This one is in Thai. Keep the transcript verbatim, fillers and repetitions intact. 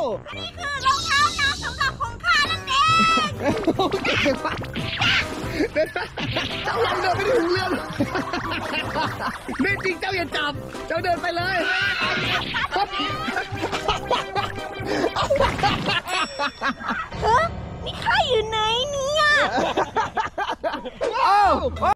อันนี้คือรองเท้าน้ำสำหรับของข้านั่นเองเดินเจ้าลองเดินไปถึงเรือไม่จริงเจ้าอย่าจับเจ้าเดินไปเลยเฮ้ยนี่ข้าอยู่ไหนเนี่ย